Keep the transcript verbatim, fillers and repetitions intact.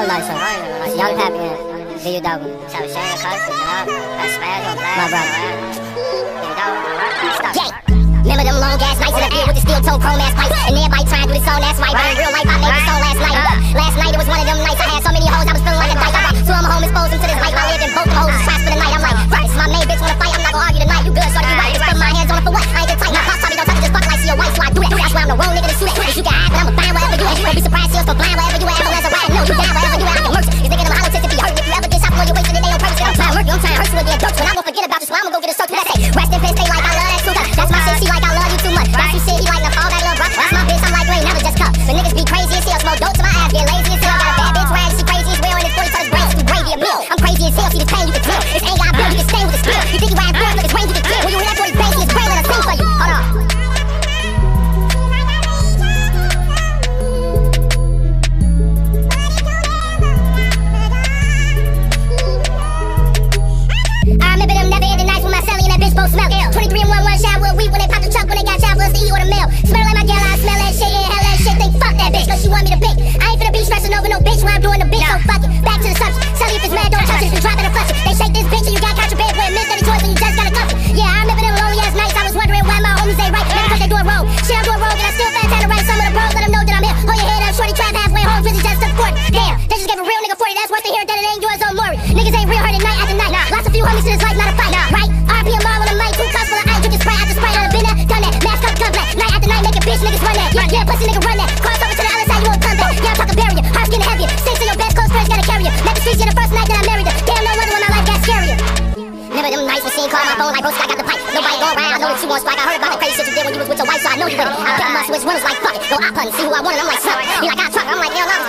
real life, so it's Young Pappy and V U W. So share your cuz, you know, that's special, my brother. You know, stop. Yeah. Remember them long ass nights in the beer with the steel toe chrome ass pipes, and everybody trying to do this song, that's right. But in real life, I made this song last night. Uh, last night it was one of them nights I had so many hoes, I was feeling like a dyke. I brought two of my homies, exposed them to this life. I lived in both the hoes, trash for the night. I'm like, right, this is my main bitch, wanna fight, I'm not gonna argue tonight. You good, shorty, you right. Just put my hands on her for what? I ain't gonna tight. My boss told me don't touch it, just fuck like she a wife, so I do that. That's why I'm the wrong nigga to shoot at. Cause you can hide, but I'ma find wherever you at. You won't be surprised, still so blind wherever you at. As long as I ride, know you down wherever you at. I can work. These niggas, them hollow tips if you hurt. If you ever get shot before you wasted it, they on purpose. I'm trying to work you, I'm trying to hurt you again. Dirt, when I won't forget about this, when I'ma go get a circle. That's it. Rest in peace, stay like I love that too. That's my shit, she like I love you too much. That's some shit, he like the fall back, little bro. That's my bitch, I'm like, you ain't never just cut. But niggas be crazy as hell, smoke dope to my ass, get lazy as hell. Got a bad bitch ride, she crazy as well, and it's forty touch brains, you gravy a meal. I'm crazy as hell, see this pain, you can feel. This ain't got a bill, you can stay with the skill. You think you ride good, look, it's rain, you can kill. When you hear that forty bass, it's brain, let us sing for you. Hold on. Both smell it. twenty-three and one, one shot with weed when they pop the truck when they got shot for us to eat or the mail. Smell like my girl, I smell that shit, inhale that shit, think fuck that bitch, cause she want me to pick. I ain't finna be stressing over no bitch when I'm doing the bitch, so fuck it. Back to the subject. Shelly, if it's mad, don't touch it, if you drop it and flush it. They shake this bitch and you got contraband with miss any choice when you just gotta cuff it. Yeah, I remember them lonely ass nights, I was wondering why my homies ain't right. Maybe cause they doing wrong. Shit, I'm doing wrong and I still fat time to write some of the bros, let them know that I'm here. Hold your head up, shorty trap halfway home, Drizzy just took forty. Damn, they just gave a real nigga forty, that's worth to hear that it ain't yours on Maury. Niggas ain't real hard at night after night. Lots of few homies in this life, not a fight. Right? R P M all on the mic, two cups full of ice, drinking Sprite after Sprite. I've been there, done that, mask up, gun black. Night after night, making bitch niggas run that. Yeah, yeah, pussy nigga run that. Cross over to the other side, you won't come back. Yeah, I'm talking barrier, heart getting heavier. Six of your best close friends gotta carry you. Met the streets here the first night that I married her. Damn, no wonder when my life got scarier. Remember them nights when she called my phone like, bro, I got the pipe. Nobody go around, I know that you want strike. I heard about the crazy shit you did when you was with your wife, so I know you with it. I pick my switch winners like, fuck it. Go op hunt, see who I want, and I'm like, suck. He like, I truck, I'm like, hell no,